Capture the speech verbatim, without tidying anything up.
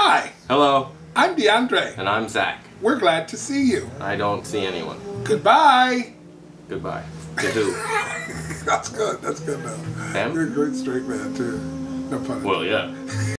Hi, Hello, I'm DeAndre. and I'm Zach. We're glad to see you. I don't see anyone. Goodbye. Goodbye. To who? That's good. That's good now. Him? You're a great straight man too. No pun intended. Well, yeah.